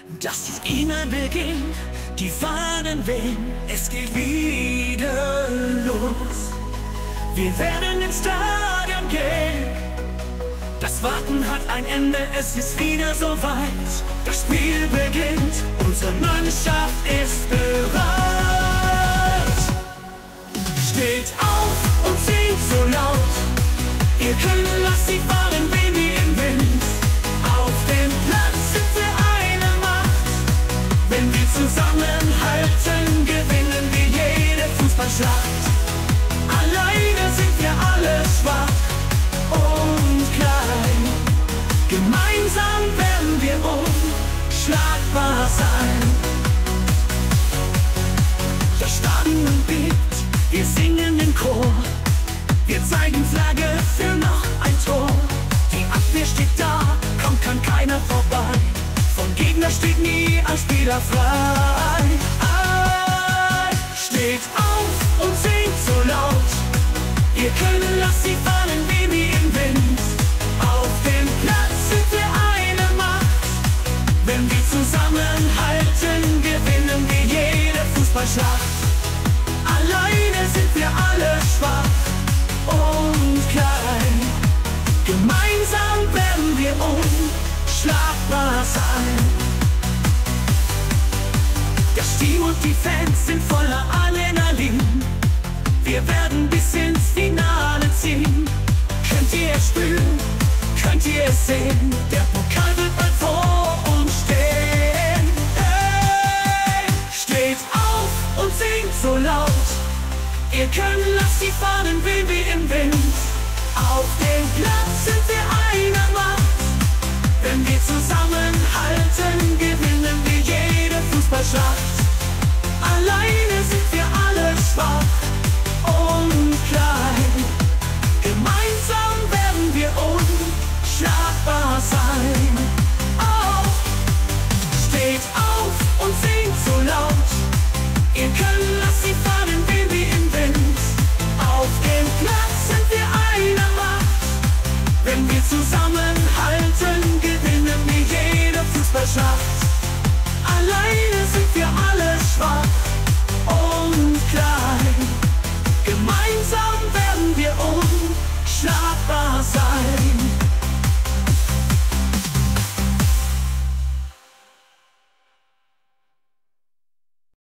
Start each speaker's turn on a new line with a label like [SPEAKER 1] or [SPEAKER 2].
[SPEAKER 1] dass die Spiele beginnt, die Fahnen wehen, es geht wieder los. Wir werden ins Stadion gehen, das Warten hat ein Ende, es ist wieder soweit. Das Spiel beginnt, unsere Mannschaft ist bereit. Steht auf und singt so laut, ihr könnt, lasst sie fahren, wehen wie im Wind. Auf dem Platz sind wir eine Macht, wenn wir zusammenhalten, gewinnen wir jede Fußballschlacht. Alleine sind wir alle schwach und klein, gemeinsam werden wir unschlagbar sein. Das Stadion bebt, wir singen den Chor, wir zeigen Flagge für noch ein Tor. Die Abwehr steht da, kommt kann keiner vorbei, vom Gegner steht nie ein Spieler frei. Steht auf und singt so laut, ihr könnt, lasst sie fallen wie im Wind. Auf dem Platz sind wir eine Macht, wenn wir zusammenhalten, gewinnen wir jede Fußballschlacht. Alleine sind wir alle schwach und klein, gemeinsam werden wir unschlagbar sein. Das Team und die Fans sind voller Adrenalin, wir werden bis ins Finale ziehen. Könnt ihr es spüren, könnt ihr es sehen, der Pokal wird bald vor uns stehen. Hey, steht auf und singt so laut, ihr könnt, lasst die Fahnen wehen wie im Wind. Auf dem Platz sind wir eine Macht, wenn wir zusammen